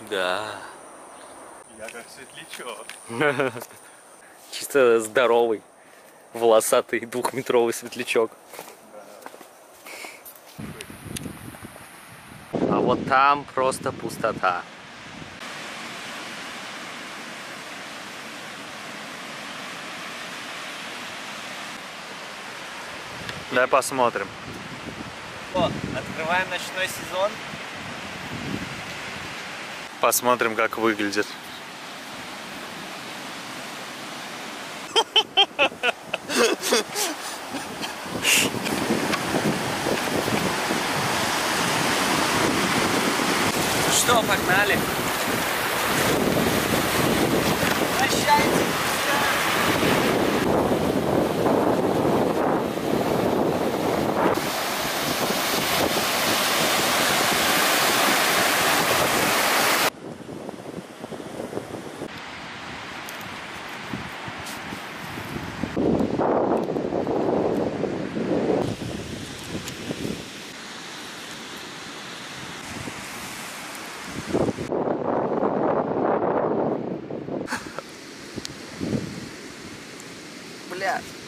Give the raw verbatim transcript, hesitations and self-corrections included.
Да. Я как светлячок. Чисто здоровый, волосатый, двухметровый светлячок. А вот там просто пустота. Давай посмотрим. О, открываем ночной сезон. Посмотрим, как выглядит. Что, погнали? Прощайте. Бля.